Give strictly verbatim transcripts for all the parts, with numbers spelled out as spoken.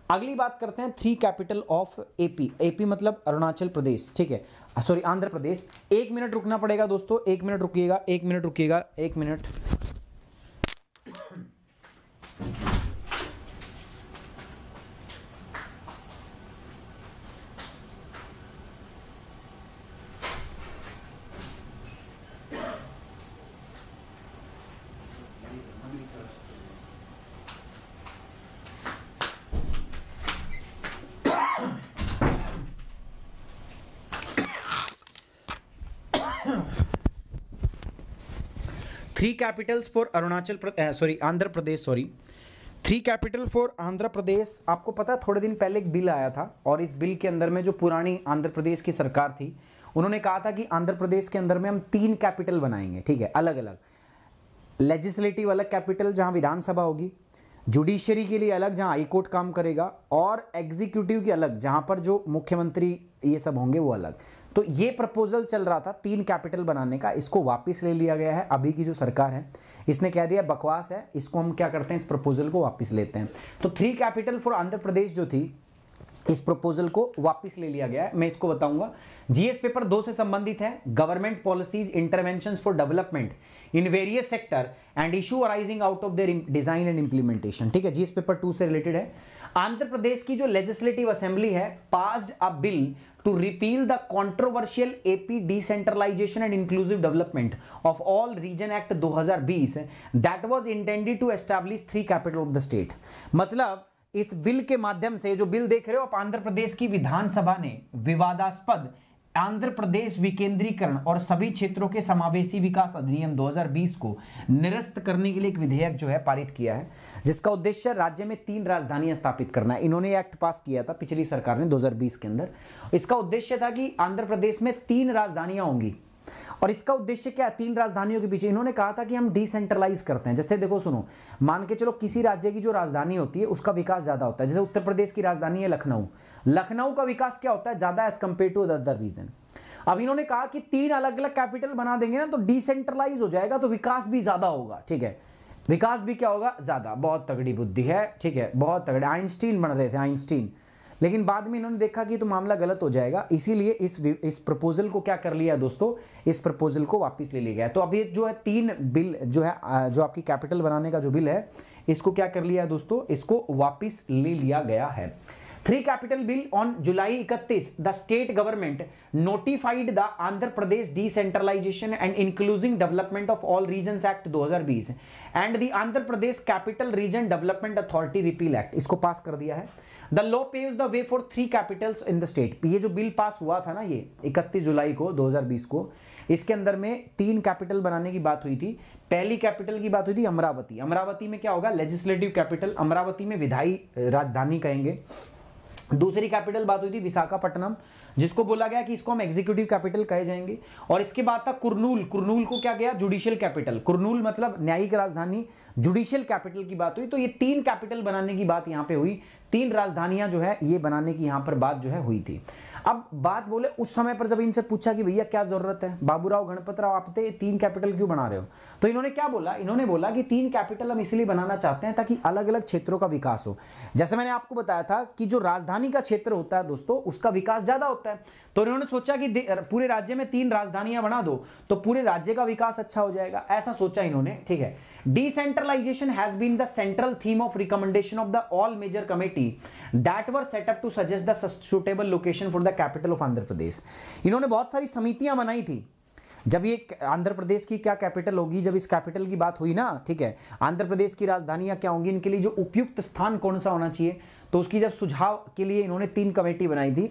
अगली बात करते हैं three capital of AP. AP मतलब अरुणाचल प्रदेश, ठीक है, सॉरी आंध्र प्रदेश। एक मिनट रुकना पड़ेगा दोस्तों, एक मिनट रुकिएगा, एक मिनट रुकिएगा, एक minute. Three capitals for Arunachal sorry Andhra Pradesh sorry three capital for Andhra Pradesh. आपको पता है थोड़े दिन पहले एक बिल आया था और इस बिल के अंदर में जो पुरानी आंध्र प्रदेश की सरकार थी उन्होंने कहा था कि आंध्र प्रदेश के अंदर में हम तीन कैपिटल बनाएंगे, ठीक है, अलग अलग। लेजिस्लेटिव अलग कैपिटल जहां विधानसभा होगी, जुडिशरी के लिए अलग जहां हाईकोर्ट काम करेगा, और एग्जीक्यूटिव की अलग जहां पर जो मुख्यमंत्री ये सब होंगे वो अलग। तो ये प्रपोजल चल रहा था तीन कैपिटल बनाने का, इसको वापस ले लिया गया है। अभी की जो सरकार है इसने कह दिया बकवास है, इसको हम क्या करते हैं, इस प्रपोजल को वापस लेते हैं। तो three capital for Andhra Pradesh जो थी इस प्रपोजल को वापस ले लिया गया है। मैं इसको बताऊंगा। जीएस पेपर दो से संबंधित है, government policies interventions for development in various sector and issue arising out of their design and implementation, ठीक है, जीएस पेपर टू से रिलेटेड है। आंध्र प्रदेश की जो लेजिस्लेटिव असेंबली है passed a bill to repeal the controversial AP decentralization and inclusive development of all region act दो हज़ार बीस that was intended to establish three capital of the state. मतलब इस बिल के माध्यम से, जो बिल देख रहे हो आप, आंध्र प्रदेश की विधानसभा ने विवादास्पद आंध्र प्रदेश विकेंद्रीकरण और सभी क्षेत्रों के समावेशी विकास अधिनियम दो हज़ार बीस को निरस्त करने के लिए एक विधेयक जो है पारित किया है, जिसका उद्देश्य राज्य में तीन राजधानियां स्थापित करना है। इन्होंने एक्ट पास किया था पिछली सरकार ने दो हज़ार बीस के अंदर। इसका उद्देश्य था कि आंध्र प्रदेश में तीन राजधानियां होंगी। और इसका उद्देश्य क्या है, तीन राजधानियों के पीछे इन्होंने कहा था कि हम डिसेंट्रलाइज करते हैं। जैसे देखो सुनो, मान के चलो किसी राज्य की जो राजधानी होती है उसका विकास ज्यादा होता है। जैसे उत्तर प्रदेश की राजधानी है लखनऊ, लखनऊ का विकास क्या होता है, ज्यादा as compare to other region. अब इन्होंने कहा कि तीन अलग अलग कैपिटल बना देंगे ना तो डिसेंट्रलाइज हो जाएगा, तो विकास भी ज्यादा होगा, ठीक है, विकास भी क्या होगा, ज्यादा। बहुत तगड़ी बुद्धि है, ठीक है, बहुत तगड़े। आइंस्टीन बन रहे थे, आइंस्टीन, लेकिन बाद में इन्होंने देखा कि तो मामला गलत हो जाएगा, इसीलिए इस इस प्रपोजल को क्या कर लिया दोस्तों, इस प्रपोजल को वापस ले लिया गया। तो अब ये जो है तीन बिल जो है, जो आपकी कैपिटल बनाने का जो बिल है, इसको क्या कर लिया है दोस्तों, इसको वापस ले लिया गया है। थ्री कैपिटल बिल ऑन जुलाई इकतीस the state government notified the Andhra Pradesh decentralization and inclusive development of all regions act दो हज़ार बीस and the Andhra Pradesh capital region development authority repeal act, इसको पास कर दिया है। The law paves the way for three capitals in the state. ये जो bill pass हुआ था ना, ये इकतीस जुलाई को दो हज़ार बीस को, इसके अंदर में तीन कैपिटल बनाने की बात हुई थी। पहली कैपिटल की बात हुई थी अमरावती। अमरावती में क्या होगा, लेजिस्लेटिव कैपिटल, अमरावती में विधायी राजधानी कहेंगे। दूसरी कैपिटल बात हुई थी विशाखापट्टनम, जिसको बोला गया कि इसको हम एग्जीक्यूटिव कैपिटल कहे जाएंगे। और इसके बाद था कुर्नूल, कुर्नूल को क्या गया, जुडिशियल कैपिटल। कुर्नूल मतलब न्यायिक राजधानी, जुडिशियल कैपिटल की बात हुई। तो ये तीन कैपिटल बनाने की बात यहां पे हुई, तीन राजधानियां जो है ये बनाने की यहां पर बात जो है हुई थी। अब बात बोले उस समय पर जब इनसे पूछा कि भैया क्या जरूरत है, बाबूराव गणपतराव आप थे, तीन कैपिटल क्यों बना रहे हो, तो इन्होंने क्या बोला, इन्होंने बोला कि तीन कैपिटल हम इसलिए बनाना चाहते हैं ताकि अलग अलग क्षेत्रों का विकास हो। जैसे मैंने आपको बताया था कि जो राजधानी का क्षेत्र होता है दोस्तों उसका विकास ज्यादा होता है, तो इन्होंने सोचा कि पूरे राज्य में तीन राजधानियां बना दो तो पूरे राज्य का विकास अच्छा हो जाएगा, ऐसा सोचा इन्होंने, ठीक है। Decentralization has been the central theme of recommendation of the all major committee that were set up to suggest the suitable location for the capital of Andhra Pradesh. इन्होंने बहुत सारी समितियां बनाई थी जब ये आंध्र प्रदेश की क्या कैपिटल होगी, जब इस कैपिटल की बात हुई ना, ठीक है, आंध्र प्रदेश की राजधानियां क्या होंगी, इनके लिए जो उपयुक्त स्थान कौन सा होना चाहिए, तो उसकी जब सुझाव के लिए इन्होंने तीन कमेटी बनाई थी।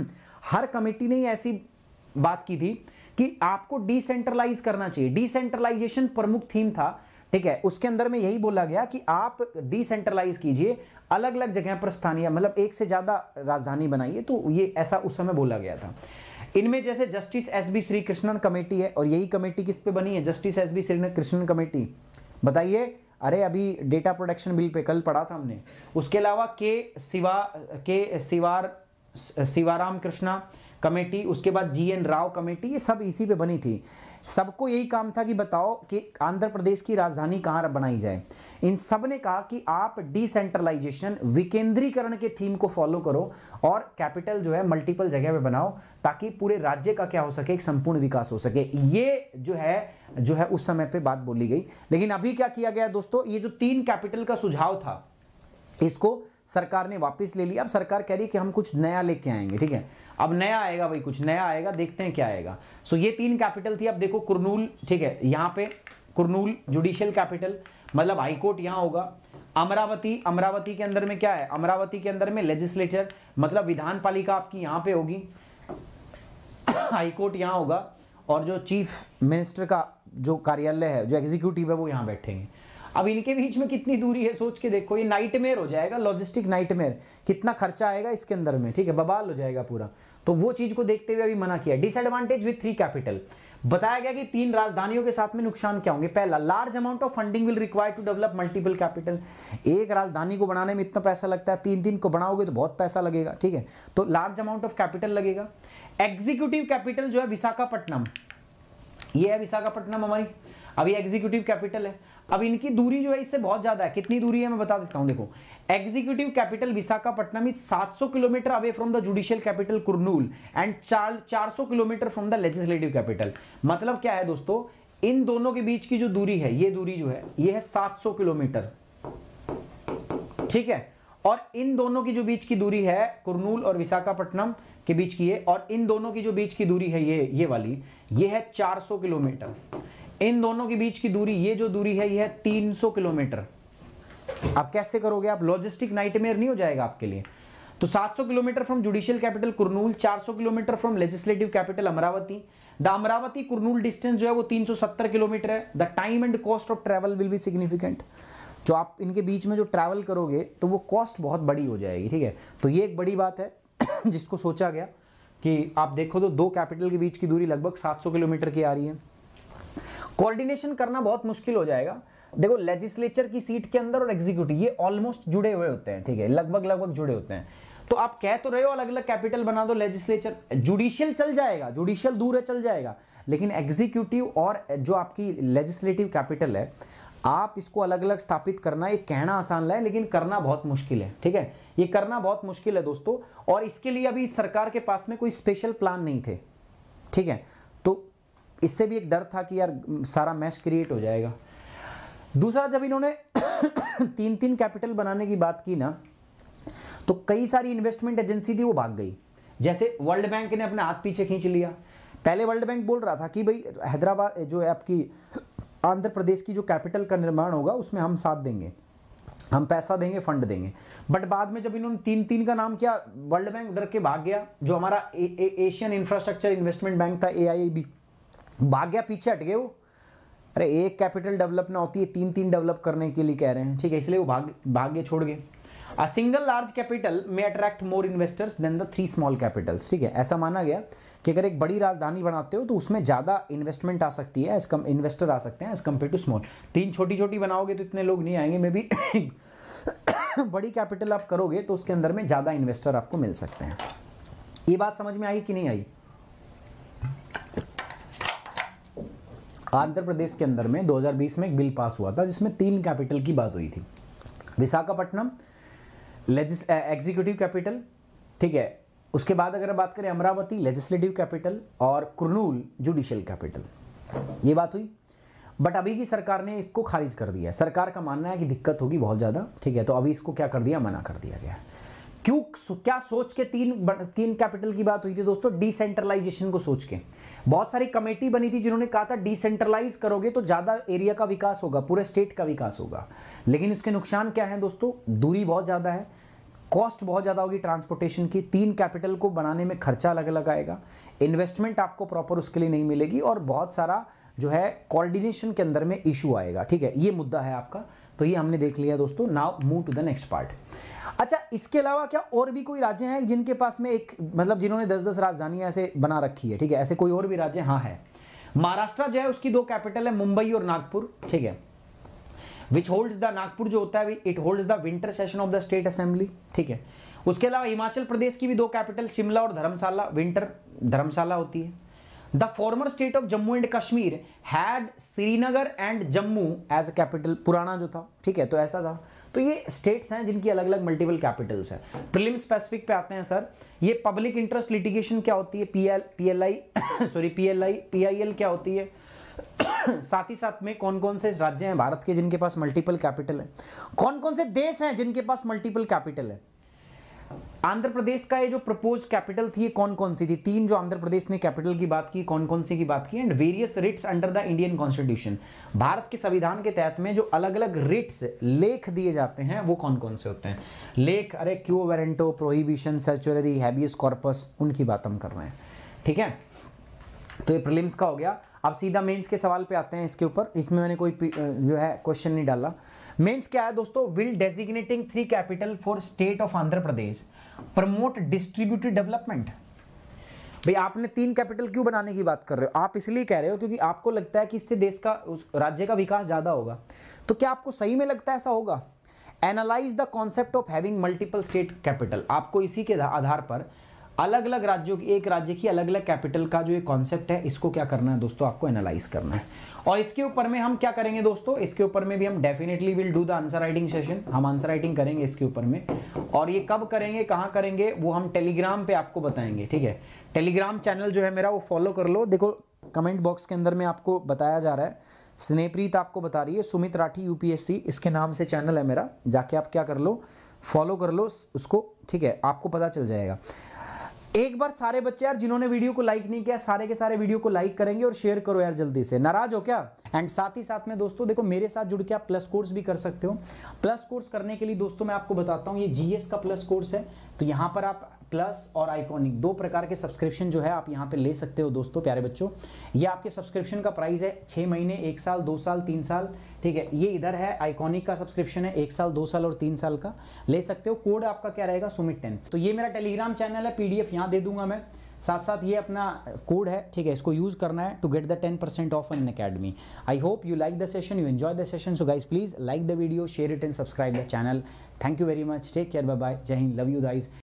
हर कमेटी ने ऐसी बात की थी कि आपको डिसेंट्रलाइज करना चाहिए, डिसेंट्रलाइजेशन प्रमुख थीम था, ठीक है। उसके अंदर में यही बोला गया कि आप डिसेंट्रलाइज कीजिए, अलग अलग जगह पर स्थानीय मतलब एक से ज्यादा राजधानी बनाइए, तो ये ऐसा उस समय बोला गया था। इनमें जैसे justice S B Shri Krishnan committee है, और यही कमेटी किस पे बनी है, justice S B Shri Krishnan committee, बताइए। अरे अभी डेटा प्रोटेक्शन बिल पे कल पढ़ा था हमने। उसके अलावा के शिवा के शिवार शिवाराम कृष्णा कमेटी, उसके बाद जी एन राव कमेटी, ये सब इसी पे बनी थी। सबको यही काम था कि बताओ कि आंध्र प्रदेश की राजधानी कहाँ बनाई जाए। इन सब ने कहा कि आप डिसेंट्रलाइजेशन, विकेंद्रीकरण के थीम को फॉलो करो और कैपिटल जो है मल्टीपल जगह पे बनाओ, ताकि पूरे राज्य का क्या हो सके, एक संपूर्ण विकास हो सके। ये जो है जो है उस समय पे बात बोली गई। लेकिन अभी क्या किया गया दोस्तों, ये जो तीन कैपिटल का सुझाव था इसको सरकार ने वापस ले लिया। अब सरकार कह रही है कि हम कुछ नया लेके आएंगे, ठीक है। अब नया आएगा भाई, कुछ नया आएगा, देखते हैं क्या आएगा। सो ये तीन कैपिटल थी। अब देखो कुरनूल, ठीक है, यहाँ पे कुरनूल जुडिशियल कैपिटल, मतलब हाईकोर्ट यहाँ होगा। अमरावती, अमरावती के अंदर में क्या है, अमरावती के अंदर में लेजिस्लेचर, मतलब विधान पालिका आपकी यहाँ पे होगी, हाईकोर्ट यहाँ होगा, और जो चीफ मिनिस्टर का जो कार्यालय है, जो एग्जीक्यूटिव है, वो यहाँ बैठेंगे। अब इनके बीच में कितनी दूरी है सोच के देखो, ये नाइटमेयर हो जाएगा, लॉजिस्टिक नाइटमेयर, कितना खर्चा आएगा इसके अंदर में, ठीक है, बवाल हो जाएगा पूरा। तो वो चीज को देखते हुए अभी मना किया। डिसएडवांटेज विद थ्री कैपिटल, बताया गया कि तीन राजधानियों के साथ में नुकसान क्या होंगे। पहला, large amount of funding will require to develop multiple capital. एक राजधानी को बनाने में इतना पैसा लगता है, तीन तीन को बनाओगे तो बहुत पैसा लगेगा, ठीक है, तो लार्ज अमाउंट ऑफ कैपिटल लगेगा। एग्जीक्यूटिव कैपिटल जो है विशाखापट्टनम, ये है विशाखापट्टनम हमारी, अभी एग्जीक्यूटिव कैपिटल है। अब इनकी दूरी जो है इससे बहुत ज्यादा है, कितनी दूरी है मैं बता देता हूं। देखो, एग्जीक्यूटिव कैपिटल विशाखापट्टनम इज सात सौ kilometre away from the judicial capital Kurnool and चार सौ kilometre from the legislative capital. मतलब क्या है दोस्तों, इन दोनों के बीच की जो दूरी है, ये दूरी जो है ये है सात सौ किलोमीटर, ठीक है। और इन दोनों की जो बीच की दूरी है कुरनूल और विशाखापट्टनम के बीच की है, और इन दोनों की जो बीच की दूरी है ये ये वाली, ये है चार सौ किलोमीटर। इन दोनों के बीच की दूरी, ये जो दूरी है ये है तीन सौ किलोमीटर। आप कैसे करोगे, आप लॉजिस्टिक नाइटमेयर नहीं हो जाएगा आपके लिए। तो सात सौ kilometre from judicial capital Kurnool, चार सौ kilometre from legislative capital Amaravati. The Amaravati Kurnool distance जो है वो तीन सौ सत्तर किलोमीटर है। The time and cost of travel will be significant. जो आप इनके बीच में जो ट्रैवल करोगे तो वो कॉस्ट बहुत बड़ी हो जाएगी, ठीक है। तो ये एक बड़ी बात है जिसको सोचा गया कि आप देखो तो दो कैपिटल के बीच की दूरी लगभग सात सौ किलोमीटर की आ रही है। कोऑर्डिनेशन करना बहुत मुश्किल हो जाएगा। देखो, लेजिस्लेचर की सीट के अंदर और एग्जीक्यूटिव ये ऑलमोस्ट जुड़े हुए होते हैं, ठीक है, लगभग लगभग जुड़े होते हैं। तो आप कह तो रहे हो अलग अलग कैपिटल बना दो, लेजिस्लेचर, जुडिशियल चल जाएगा, जुडिशियल दूर है चल जाएगा, लेकिन एग्जीक्यूटिव और जो आपकी लेजिस्लेटिव कैपिटल है, आप इसको अलग अलग स्थापित करना, ये कहना आसान है लेकिन करना बहुत मुश्किल है, ठीक है, ये करना बहुत मुश्किल है दोस्तों। और इसके लिए अभी सरकार के पास में कोई स्पेशल प्लान नहीं थे, ठीक है। तो इससे भी एक डर था कि यार सारा मैश क्रिएट हो जाएगा। दूसरा, जब इन्होंने तीन तीन कैपिटल बनाने की बात की ना, तो कई सारी इन्वेस्टमेंट एजेंसी थी वो भाग गई। जैसे वर्ल्ड बैंक ने अपने हाथ पीछे खींच लिया। पहले वर्ल्ड बैंक बोल रहा था कि भाई हैदराबाद जो है आपकी आंध्र प्रदेश की जो कैपिटल का निर्माण होगा उसमें हम साथ देंगे, हम पैसा देंगे, फंड देंगे। बट बाद में जब इन्होंने तीन तीन का नाम किया, वर्ल्ड बैंक डर के भाग गया। जो हमारा a, a, Asian infrastructure investment bank था, ए आई आई बी, भाग गया, पीछे हट गए वो। अरे एक कैपिटल डेवलप ना होती है, तीन तीन डेवलप करने के लिए कह रहे हैं, ठीक है, इसलिए वो भाग भाग गए, छोड़ गए। अ सिंगल लार्ज कैपिटल में attract more investors than the three small capitals, ठीक है। ऐसा माना गया कि अगर एक बड़ी राजधानी बनाते हो तो उसमें ज़्यादा इन्वेस्टमेंट आ सकती है, एज कम इन्वेस्टर आ सकते हैं एज कम्पेयर टू स्मॉल। तीन छोटी छोटी बनाओगे तो इतने लोग नहीं आएंगे, मे बी बड़ी कैपिटल आप करोगे तो उसके अंदर में ज़्यादा इन्वेस्टर आपको मिल सकते हैं। ये बात समझ में आई कि नहीं आई? आंध्र प्रदेश के अंदर में दो हज़ार बीस में एक बिल पास हुआ था जिसमें तीन कैपिटल की बात हुई थी। विशाखापट्टनम एग्जीक्यूटिव कैपिटल, ठीक है, उसके बाद अगर बात करें अमरावती लेजिस्लेटिव कैपिटल और कुरनूल जुडिशियल कैपिटल, ये बात हुई। बट अभी की सरकार ने इसको खारिज कर दिया है। सरकार का मानना है कि दिक्कत होगी बहुत ज़्यादा, ठीक है, तो अभी इसको क्या कर दिया, मना कर दिया गया। क्यों, क्या सोच के तीन तीन कैपिटल की बात हुई थी दोस्तों? डिसेंट्रलाइजेशन को सोच के। बहुत सारी कमेटी बनी थी जिन्होंने कहा था डिसेंट्रलाइज करोगे तो ज़्यादा एरिया का विकास होगा, पूरे स्टेट का विकास होगा। लेकिन उसके नुकसान क्या है दोस्तों? दूरी बहुत ज़्यादा है, कॉस्ट बहुत ज़्यादा होगी ट्रांसपोर्टेशन की, तीन कैपिटल को बनाने में खर्चा अलग अलग आएगा, इन्वेस्टमेंट आपको प्रॉपर उसके लिए नहीं मिलेगी, और बहुत सारा जो है कोऑर्डिनेशन के अंदर में इशू आएगा, ठीक है। ये मुद्दा है आपका, तो ये हमने देख लिया दोस्तों। Now move to the next part. अच्छा, इसके अलावा क्या और भी कोई राज्य हैं जिनके पास में एक, मतलब जिन्होंने दस दस राजधानियां ऐसे बना रखी है, ठीक है, ऐसे कोई और भी राज्य? हाँ है। महाराष्ट्र जो है उसकी दो कैपिटल है, मुंबई और नागपुर, ठीक है, विच होल्ड्स द, नागपुर जो होता है it holds the winter session of the state assembly, ठीक है। उसके अलावा हिमाचल प्रदेश की भी दो कैपिटल शिमला और धर्मशाला, विंटर धर्मशाला होती है। The former state of Jammu and Kashmir had Srinagar and Jammu as a capital, पुराना जो था, ठीक है, तो ऐसा था। तो ये स्टेट्स हैं जिनकी अलग अलग मल्टीपल कैपिटल्स है। प्रीलिम स्पेसिफिक पे आते हैं सर, ये पब्लिक इंटरेस्ट लिटिगेशन क्या होती है, PL PLI sorry PLI PIL क्या होती है, साथ ही साथ में कौन कौन से राज्य हैं भारत के जिनके पास मल्टीपल कैपिटल है, कौन कौन से देश हैं जिनके पास मल्टीपल कैपिटल है। आंध्र प्रदेश का ये जो प्रपोज कैपिटल थी, ये कौन कौन सी थी, तीन जो आंध्र प्रदेश ने कैपिटल की बात की, कौन कौन सी की बात की। And various writs under the Indian constitution, Bharat के संविधान के तहत में जो अलग अलग रिट्स, लेख दिए जाते हैं वो कौन कौन से होते हैं। लेख, अरे quo warranto, prohibition, certiorari, habeas corpus, उनकी बात हम कर रहे हैं, ठीक है। तो ये प्रीलिम्स का हो गया। अब सीधा मेंस के सवाल पे आते हैं इसके ऊपर, इसमें मैंने कोई जो है क्वेश्चन नहीं डाला। मेंस क्या है दोस्तों, will designating three capital for state of Andhra Pradesh promote distributed development. भाई आपने तीन कैपिटल क्यों बनाने की बात कर रहे हो, आप इसलिए कह रहे हो क्योंकि आपको लगता है कि इससे देश का, उस राज्य का विकास ज्यादा होगा। तो क्या आपको सही में लगता है ऐसा होगा? Analyse the concept of having multiple state capital, आपको इसी के आधार पर अलग अलग राज्यों की, एक राज्य की अलग अलग कैपिटल का जो ये कॉन्सेप्ट है, इसको क्या करना है दोस्तों, आपको एनालाइज करना है। और इसके ऊपर में हम क्या करेंगे दोस्तों, इसके ऊपर में भी हम definitely will do the answer writing session, हम आंसर राइटिंग करेंगे इसके ऊपर में। और ये कब करेंगे, कहाँ करेंगे, वो हम टेलीग्राम पे आपको बताएंगे, ठीक है। टेलीग्राम चैनल जो है मेरा वो फॉलो कर लो, देखो कमेंट बॉक्स के अंदर में आपको बताया जा रहा है, स्नेहप्रीत आपको बता रही है, सुमित राठी यूपीएससी इसके नाम से चैनल है मेरा, जाके आप क्या कर लो, फॉलो कर लो उसको, ठीक है, आपको पता चल जाएगा। एक बार सारे बच्चे यार जिन्होंने वीडियो को लाइक नहीं किया, सारे के सारे वीडियो को लाइक करेंगे और शेयर करो यार जल्दी से, नाराज हो क्या। एंड साथ ही साथ में दोस्तों देखो, मेरे साथ जुड़ के आप प्लस कोर्स भी कर सकते हो। प्लस कोर्स करने के लिए दोस्तों मैं आपको बताता हूँ, ये जीएस का प्लस कोर्स है, तो यहाँ पर आप प्लस और आइकॉनिक दो प्रकार के सब्सक्रिप्शन जो है आप यहाँ पे ले सकते हो दोस्तों, प्यारे बच्चों। ये आपके सब्सक्रिप्शन का प्राइस है छः महीने, एक साल, दो साल, तीन साल, ठीक है। ये इधर है आइकॉनिक का सब्सक्रिप्शन है, एक साल, दो साल और तीन साल का ले सकते हो। कोड आपका क्या रहेगा, सुमित टेन। तो ये मेरा टेलीग्राम चैनल है, पीडीएफ यहाँ दे दूंगा मैं, साथ साथ ये अपना कोड है, ठीक है, इसको यूज करना है to get the ten percent off on Unacademy. I hope you like the session, you enjoy the session, so guys please like the video, share it and subscribe the channel. Thank you very much, take care, bye bye, जय हिंद, love you guys.